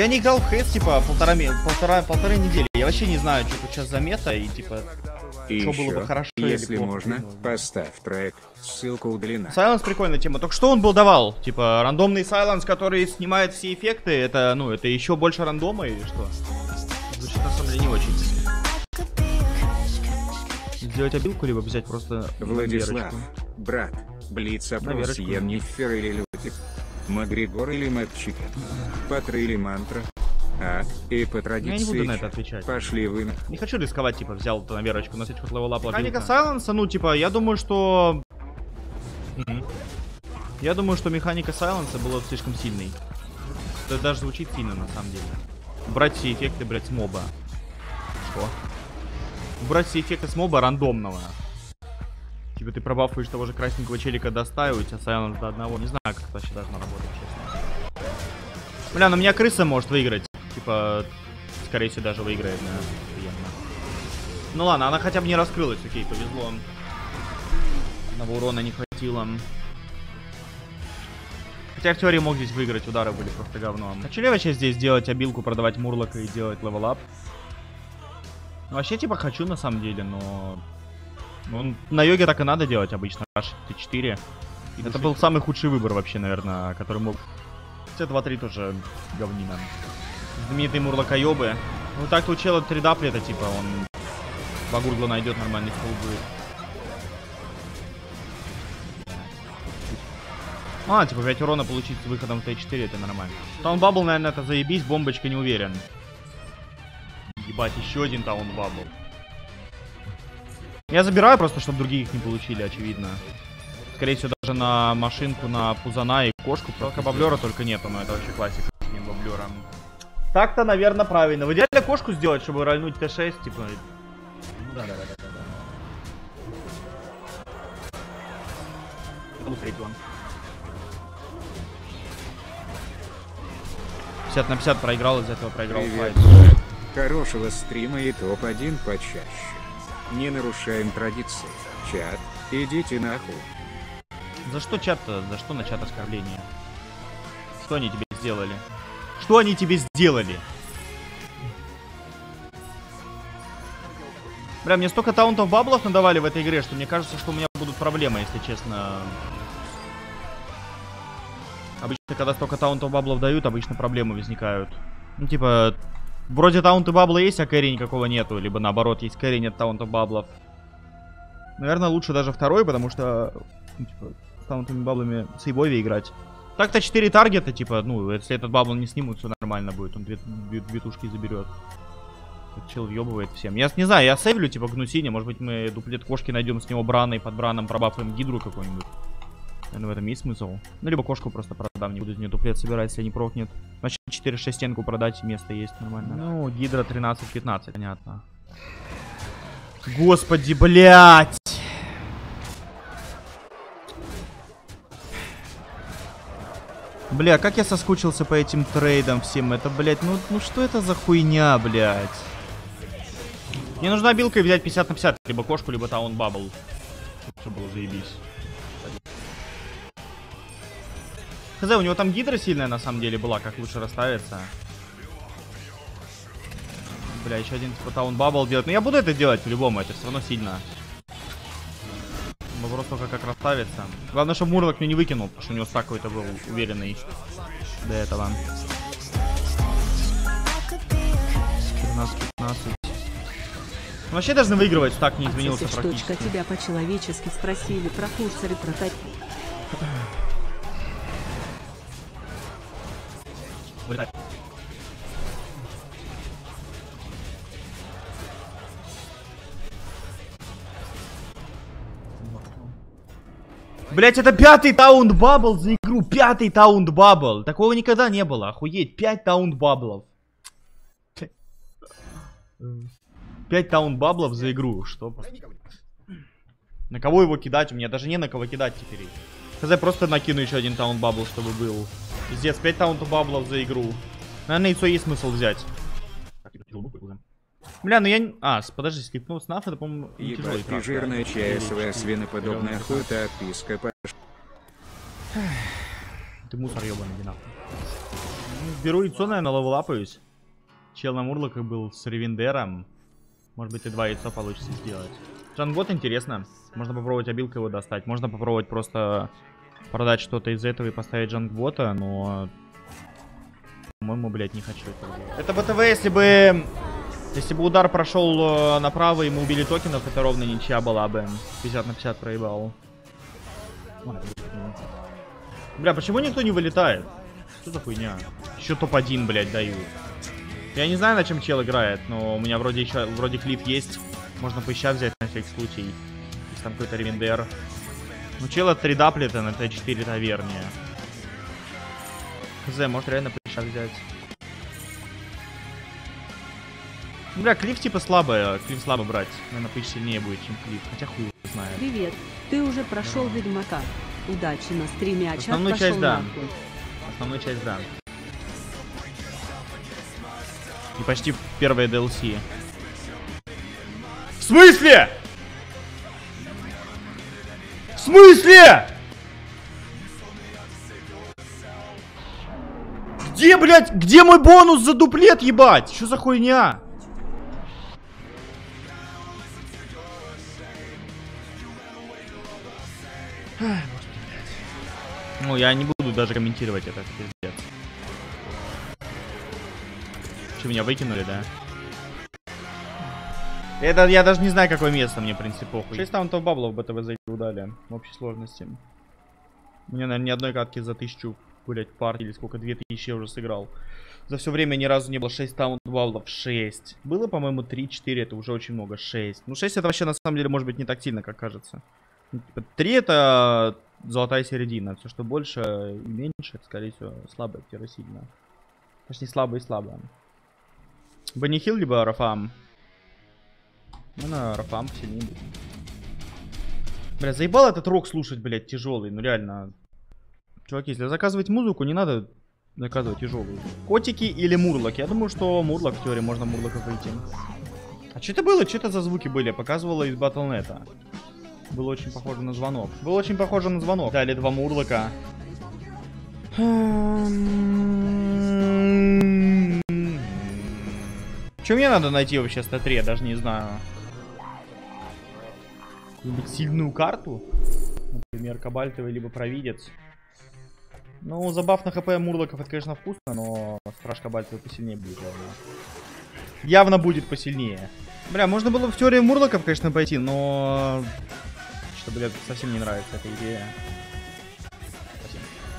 Я не играл в ХС, типа, полторы недели. Я вообще не знаю, что тут сейчас за мета, и, типа, и что еще, было бы хорошо если или плохо. можно, поставь трек, ссылка удалена. Сайленс прикольная тема. Только что он был давал? Типа, рандомный сайленс, который снимает все эффекты, это, ну, это еще больше рандома или что? Звучит, на самом деле, не очень. Сделать обилку, либо взять просто Владислав, брат, Блиц-опрос, Енифер или Лютик, Магригор или Мэтчик, Патра или Мантра. И по традиции, я не буду на это отвечать. Пошли вы на... Не хочу рисковать, типа, взял это на верочку, на хоть левелап. Механика сайленса, ну, типа, я думаю, что... Я думаю, что механика сайленса была слишком сильной. Это даже звучит сильно, на самом деле. Брать все эффекты, блять, с моба. Что? Брать все эффекты с моба рандомного. Типа ты пробафуешь того же красненького челика до 100, и у тебя сайленс до 1. Не знаю, как это вообще должно работать, честно. Бля, на меня крыса может выиграть. Типа, скорее всего, даже выиграет, да. Приятно. Ну ладно, она хотя бы не раскрылась, окей, повезло. Одного урона не хватило. Хотя в теории мог здесь выиграть, удары были просто говном. Хочу ли я вообще здесь делать обилку, продавать мурлока и делать левелап? Ну, вообще, типа, хочу на самом деле, но... Ну, на йоге так и надо делать обычно. T4. Это был самый худший выбор вообще, наверное, который мог... Хотя 2-3 тоже говнина. Знаменитые мурлокоёбы. Ну так-то у чела 3 дапли, это типа он... Багургла найдет, нормальный стол будет. Типа 5 урона получить с выходом в Т4, это нормально. Таунбабл, наверное, это заебись, бомбочка не уверен. Ебать, еще один таунбабл. Я забираю просто, чтобы другие их не получили, очевидно. Скорее всего, даже на машинку, на пузана и кошку. Только баблера только нету, но это вообще классика. Не баблера. Так-то, наверное, правильно. В идеале кошку сделать, чтобы рольнуть Т6, типа. Да. Это был третий он. 50 на 50 проиграл, из этого проиграл файт. Хорошего стрима и топ-1 почаще. Не нарушаем традиции. Чат, идите нахуй. За что чат-то? За что на чат оскорбления? Что они тебе сделали? Что они тебе сделали? Бля, мне столько таунтов баблов надавали в этой игре, что мне кажется, что у меня будут проблемы, если честно. Обычно, когда столько таунтов баблов дают, обычно проблемы возникают. Ну, типа, вроде таунты бабла есть, а кэрри никакого нету. Либо наоборот, есть кэрри, нет таунтов баблов. Наверное, лучше даже второй, потому что, ну, типа, с таунтами баблами сейвовее играть. Так-то 4 таргета, типа, ну, если этот бабл не снимут, все нормально будет. Он две тушки заберет. Чел въебывает всем. Я не знаю, я сейвлю, типа, гнусине. Может быть, мы дуплет кошки найдем с него брана и под браном пробафаем гидру какой-нибудь. Наверное, в этом есть смысл. Ну, либо кошку просто продам, не буду из нее дуплет собирать, если не прокнет. Значит, 4-6 стенку продать, место есть нормально. Ну, гидра 13-15, понятно. Господи, блядь! Бля, как я соскучился по этим трейдам всем. Это, блядь, ну что это за хуйня, блядь? Мне нужна билка и взять 50 на 50. Либо кошку, либо таун бабл. Чтобы было заебись. Хз, у него там гидра сильная на самом деле была, как лучше расставиться. Бля, еще один типа таун бабл делать. Но я буду это делать по-любому, это все равно сильно. Вопрос только как расставиться. Главное, чтобы Мурлок мне не выкинул, потому что у него стак какой-то был уверенный до этого. 13-15. Ну, вообще должны выигрывать, стак не изменился практически. Штучка, тебя по-человечески спросили про курсоры, про такие. Блять, это 5-й таунт бабл за игру. 5-й таунт бабл. Такого никогда не было. Охуеть. 5 таунт баблов. 5 таунт баблов за игру. Что? На кого его кидать? У меня даже не на кого кидать теперь. Хз, просто накину еще один таунт бабл, чтобы был. Пиздец, 5 таунт баблов за игру. Наверное, яйцо есть смысл взять. Бля, ну я... подожди, слепнул снаф, это, по-моему, не тяжелый трап. Жирная ЧСВ, свиноподобная хуйта, отписка. Ты мусор ебаный, нахуй. Беру яйцо, наверное, левелапаюсь. Чел на мурлоках был с ревендером. Может быть, и 2 яйца получится сделать. Джангот интересно. Можно попробовать обилкой его достать. Можно попробовать просто продать что-то из этого и поставить джангбота, но... По-моему, блядь, не хочу этого делать. Это БТВ, если бы удар прошел направо и мы убили токенов, это ровно ничья была бы. 50 на 50 проебал. Бля, почему никто не вылетает? Что за хуйня? Еще топ-1, блядь, дают. Я не знаю, на чем чел играет, но у меня вроде клип есть. Можно поища взять на всякий случай. Если там какой-то ревендер. Ну, чела 3 даплета на Т4 таверне. Хз, может реально поища взять. Бля, клиф типа слабый, клиф слабо брать. Наверное, поищ сильнее будет, чем клиф. Хотя хуй его знает. Привет, ты уже прошел Ведьмака. Удачи на стриме, а чат Основную пошел часть, да. нахуй. Основную часть, да. И почти первое DLC. В смысле? В смысле? Где, блядь, где мой бонус за дуплет, ебать? Что за хуйня? Ну, я не буду даже комментировать это, пиздец. Что, меня выкинули, да? Это я даже не знаю, какое место, мне, в принципе, похуй. 6 таунтов баблов БТВ зайти удали в общей сложности. У меня, наверное, ни одной катки за 1000, блять, партий или сколько, 2000 я уже сыграл. За все время ни разу не было 6 таунтов баблов. 6. Было, по-моему, 3-4, это уже очень много. 6. Ну, 6 это вообще, на самом деле, может быть, не так сильно, как кажется. 3 это золотая середина. Все, что больше и меньше, это, скорее всего, слабое сильно. Почти слабое и слабое. Бенни Хилл либо Рафам. Ну, на Рафам сильнее будет. Бля, заебал этот рок слушать, блядь, тяжелый. Ну, реально. Чуваки, если заказывать музыку, не надо заказывать тяжелую. Котики или мурлок? Я думаю, что мурлок, в теории, можно мурлоков выйти. А что это было? Что это за звуки были? Я показывала из Battle.net. Было очень похоже на звонок. Было очень похоже на звонок. Дали 2 мурлока. Что мне надо найти вообще с Т3? Я даже не знаю. Какую-нибудь сильную карту? Например, Кабальтовый, либо Провидец. Ну, забав на ХП мурлоков, это, конечно, вкусно, но Страж Кабальтовый посильнее будет. Явно будет посильнее. Бля, можно было в теории мурлоков, конечно, пойти, но... Что, блядь, совсем не нравится эта идея. Совсем.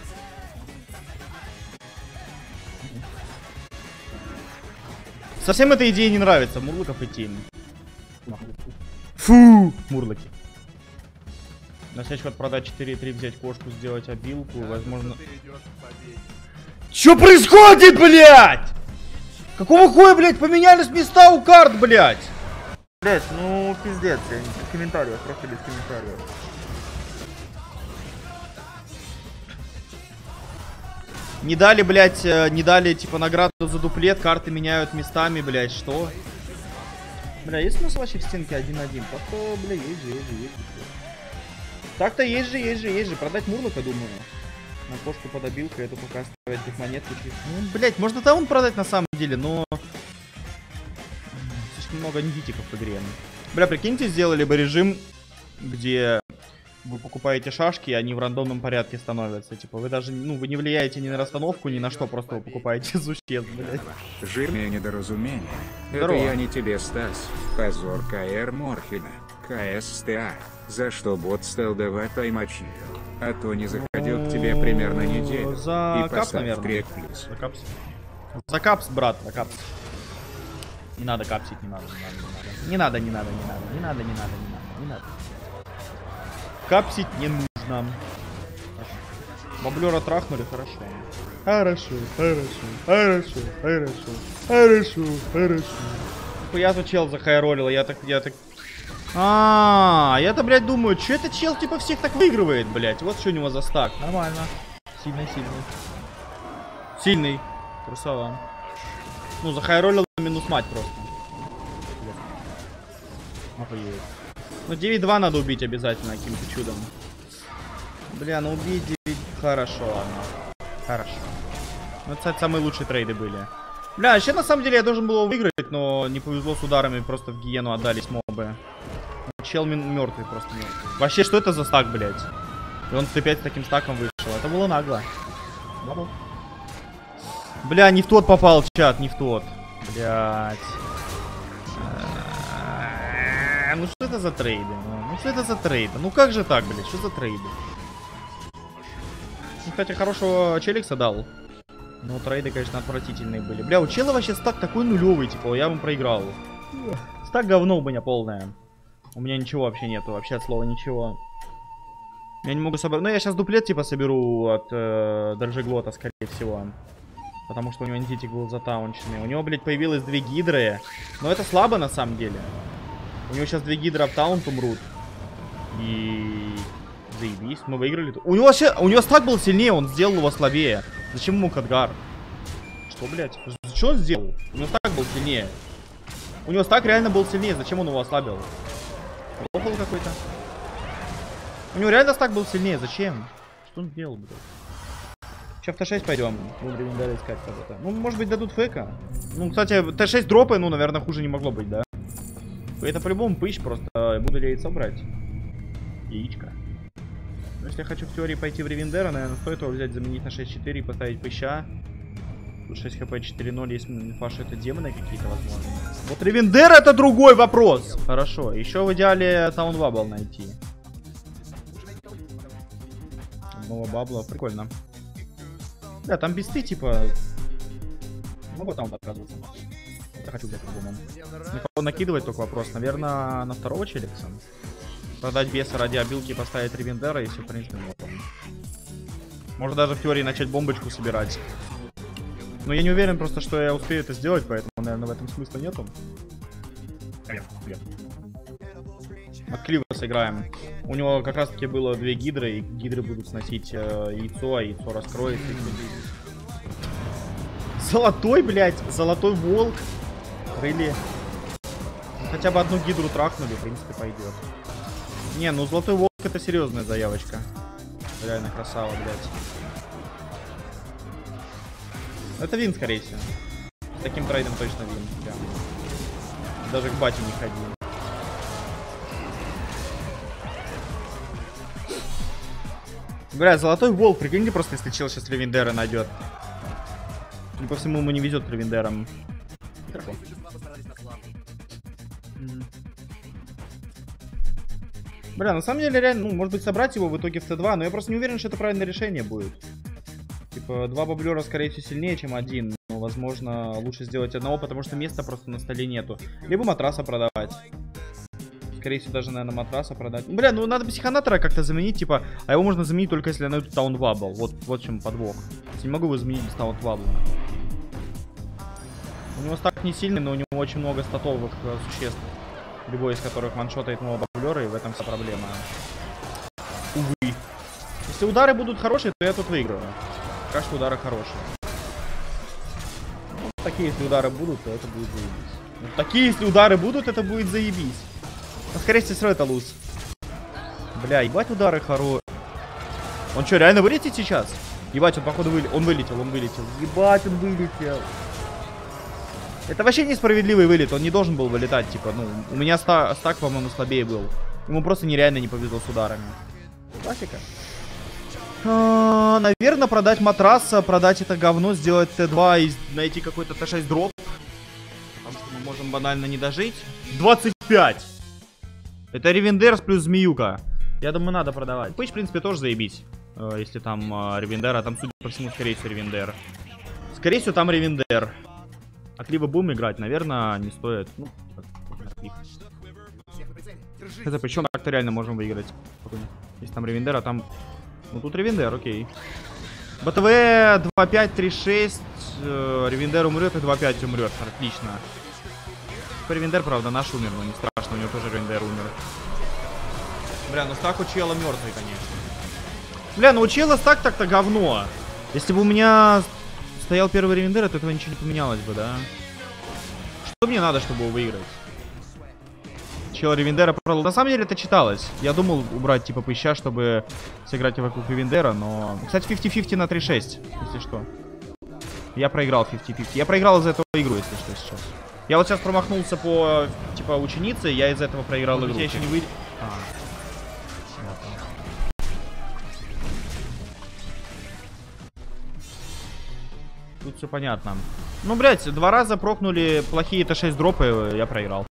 Совсем эта идея не нравится. Мурлоков идти. Фу! Мурлоки. На следующий ход продать 4-3, взять кошку, сделать обилку, возможно... Чё происходит, блядь? Какого хуя, блядь, поменялись места у карт, блядь? Блядь, ну пиздец, я без комментариев, просто без комментариев. Не дали, блядь, не дали, типа, награду за дуплет, карты меняют местами, блядь, что? Бля, есть смысл вообще в стенке 1-1? Просто, бля, есть же. Так-то есть же. Продать мурлока, думаю. На кошку под обилкой, это пока оставить их монетку. Ну, блядь, можно таун продать на самом деле, но... Слишком много нитиков в игре. Бля, прикиньте, сделали бы режим, где вы покупаете шашки, и они в рандомном порядке становятся. Типа, вы даже, ну, вы не влияете ни на расстановку, ни на что, просто вы покупаете существ, блядь. Жирное недоразумение. Здорово. Это я не тебе, Стас. Позор КР Морфина. КСТА. За что бот стал давать таймачи. А то не заходил к тебе примерно неделю. За и капс, наверное. трек плюс. За капс. За капс, брат, за капс. Не надо капсить, не надо. Не надо. Капсить не нужно. Баблера трахнули, хорошо. Хорошо. Я тут чел захайролил, я так... я-то, блядь, думаю, что это чел типа всех так выигрывает, блядь. Вот что у него за стак. Нормально. Сильный. Красава. Ну, захайролил минус мать просто. Охуеть. Ну, 9-2 надо убить обязательно каким-то чудом. Бля, ну убить 9... Хорошо, ладно. Хорошо. Ну, это, кстати, самые лучшие трейды были. Бля, вообще, на самом деле, я должен был его выиграть, но не повезло с ударами, просто в гиену отдались мобы. Чел мертвый просто. Вообще, что это за стак, блядь? И он в Т5 с таким стаком вышел. Это было нагло. Бля, не в тот попал, чат, не в тот. Блядь. Ну что это за трейды? Ну что это за трейды? Ну как же так, блядь? Что за трейды? Ну, кстати, хорошего челикса дал. Но трейды, конечно, отвратительные были. Бля, у чела вообще стак такой нулевый, типа, я ему проиграл. Стак говно у меня полное. У меня ничего вообще нету, вообще от слова ничего. Я не могу собрать. Ну, я сейчас дуплет, типа, соберу от Дрожжеглота, скорее всего. Потому что у него антитик был затаунченный. У него, блядь, появилось 2 гидры. Но это слабо, на самом деле. У него сейчас 2 гидры в таунт умрут. И... заебись, мы выиграли. У него стак был сильнее, он сделал его слабее. Зачем ему Кадгар? Что, блядь? Что он сделал? У него стак был сильнее. У него стак реально был сильнее, зачем он его ослабил? Лохал какой-то. У него реально стак был сильнее, зачем? Что он делал, блядь? Сейчас в Т6 пойдем. Будем ревендаря искать кого-то. Ну, может быть, дадут фейка. Ну, кстати, Т6 дропы, ну, наверное, хуже не могло быть, да? Это по-любому пыщ, просто буду ли яйцо брать. Яичко. Но если я хочу в теории пойти в ревендера, наверное, стоит его взять, заменить на 6-4 и поставить пыща. Тут 6 хп 4-0, если инфа, что это демоны какие-то, возможно. Вот ревендер это другой вопрос. Хорошо, еще в идеале таун бабл найти. Одного бабла, прикольно. Да, там бесты, типа... Могу там отказываться. Я хочу взять по-другому. Накидывать только вопрос. Наверное, на второго челикса. Продать беса ради обилки и поставить ревендера, и все, в принципе, можно. Можно даже в теории начать бомбочку собирать. Но я не уверен просто, что я успею это сделать, поэтому, наверное, в этом смысла нету. От Клива сыграем. У него как раз таки было 2 гидры, и гидры будут сносить яйцо, а яйцо раскроется. Золотой, блядь, золотой волк. Рыли. Хотя бы одну гидру трахнули, в принципе, пойдет. Не, ну золотой волк это серьезная заявочка. Реально красава, блядь. Это вин, скорее всего. С таким трейдом точно вин. Прям. Даже к бате не ходи. Бля, золотой волк, прикиньте просто, если чел сейчас ревендера найдет. И по всему ему не везет ревендером. Бля, на самом деле, реально, ну, может быть, собрать его в итоге в Т2, но я просто не уверен, что это правильное решение будет. Типа, 2 баблера, скорее всего, сильнее, чем 1. Но, возможно, лучше сделать одного, потому что места просто на столе нету. Либо матраса продавать. Скорее всего, даже, наверное, матраса продать. Бля, ну надо психонатора как-то заменить, типа, а его можно заменить только если я найду таун бабл. Вот в чем подвох. Не могу его заменить без таун бабла. У него стак не сильный, но у него очень много статовых существ. Любой из которых ваншотает моего баблера, и в этом вся проблема. Увы. Если удары будут хорошие, то я тут выиграю. Пока что удары хорошие. Вот такие, если удары будут, то это будет заебись. Вот такие, если удары будут, это будет заебись. Но, скорее всего, это луз. Бля, ебать удары хорошие. Он что, реально вылетит сейчас? Ебать, он, походу, он вылетел. Ебать, он вылетел. Это вообще несправедливый вылет, он не должен был вылетать, типа, ну, у меня стак, по-моему, слабее был. Ему просто нереально не повезло с ударами. Классика. Наверное, продать матраса, продать это говно, сделать Т2 и найти какой-то Т6 дроп. Потому что мы можем банально не дожить. 25! Это ревендерс плюс змеюка. Я думаю, надо продавать. Пыч, в принципе, тоже заебись. Если там ревендер, а там, судя по всему, скорее всего, ревендер. Скорее всего, там ревендер. От Лива будем играть, наверное, не стоит. Ну, это причем так-то реально можем выиграть. Если там ревендер, а там... Ну, тут ревендер, окей. БТВ 2-5, 3-6. Ревендер умрет и 2-5 умрет. Отлично. Ревендер, правда, наш умер, но не страшно, у него тоже ревендер умер. Бля, ну стак у чела мертвый, конечно. Бля, ну у чела стак так-то говно. Если бы у меня стоял первый ревендер, то этого ничего не поменялось бы, да? Что мне надо, чтобы его выиграть? Чел ревендера продал. На самом деле это читалось. Я думал убрать типа пыща, чтобы сыграть вокруг ревендера, но... Кстати, 50-50 на 3-6, если что. Я проиграл 50-50. Я проиграл из-за этого игру, если что, сейчас. Я вот сейчас промахнулся по, типа, ученице, я из этого проиграл игру. Я еще не выйду. Тут все понятно. Ну, блядь, 2 раза прокнули плохие Т6 дропы, я проиграл.